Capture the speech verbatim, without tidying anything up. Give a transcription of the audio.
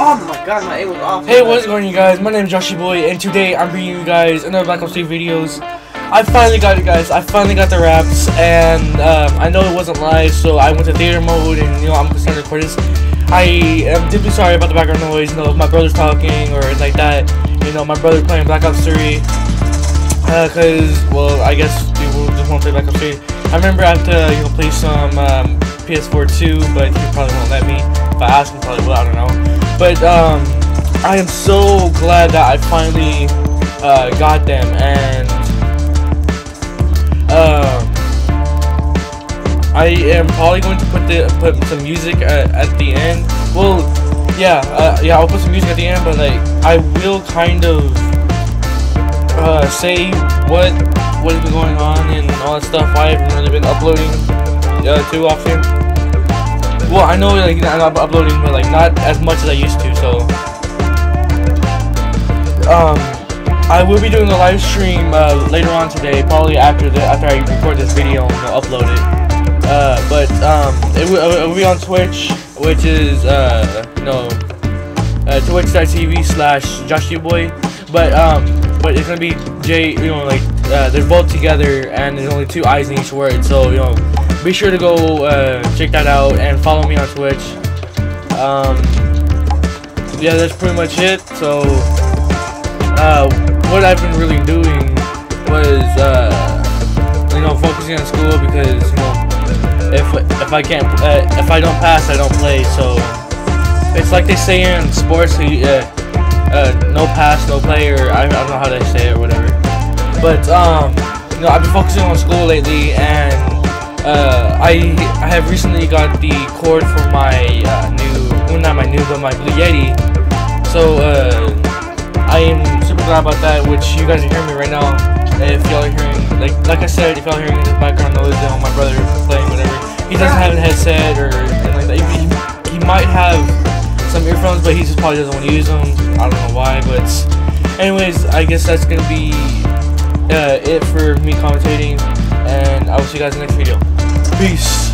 Oh my god, my aim was off. Hey, what's going on, you guys? My name is Joshy Boy, and today I'm bringing you guys another Black Ops three videos. I finally got it, guys. I finally got the wraps, and um, I know it wasn't live, so I went to theater mode, and you know I'm concerned to record this. I am deeply sorry about the background noise. You know, if my brother's talking or like that. You know, my brother's playing Black Ops three. Uh, cause well, I guess people just want to play Black Ops three. I remember I have to you know play some um, P S four too, but he probably won't let me. If I ask him, probably will. I don't know. But um, I am so glad that I finally uh, got them, and um, I am probably going to put the put some music at, at the end. Well, yeah, uh, yeah, I'll put some music at the end, but like I will kind of uh, say what what has been going on and all that stuff. I haven't really been uploading uh, too often. Well, I know like I'm not uploading, but like not as much as I used to. So, um, I will be doing a live stream uh, later on today, probably after the after I record this video and uh, upload it. Uh, but um, it will, it will be on Twitch, which is uh, no, uh, twitch dot t v slash JoshyBoy. But um, but it's gonna be J. You know, like uh, they're both together, and there's only two I's in each word. So you know. Be sure to go uh, check that out and follow me on Twitch. Um, yeah, that's pretty much it. So, uh, what I've been really doing was, uh, you know, focusing on school because, you know, if if I can't, uh, if I don't pass, I don't play. So it's like they say in sports, uh, uh, no pass, no play, or I, I don't know how they say it or whatever. But um, you know, I've been focusing on school lately, and Uh, I I have recently got the cord for my uh, new, well not my new, but my Blue Yeti. So uh, I am super glad about that. Which you guys are hearing me right now. If y'all are hearing, like like I said, if y'all are hearing this background noise, you know, my brother playing whatever. He doesn't have a headset or anything like that. He, he might have some earphones, but he just probably doesn't want to use them. I don't know why, but anyways, I guess that's gonna be uh, it for me commentating, and I will see you guys in the next video. Peace.